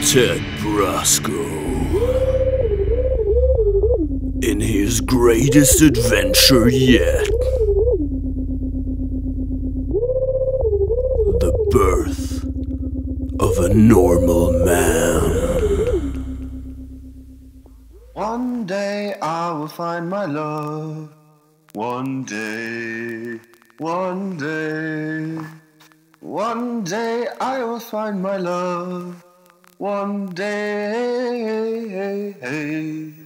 Ted Brasko, in his greatest adventure yet, the birth of a normal man. One day I will find my love. One day, one day, one day I will find my love. One day.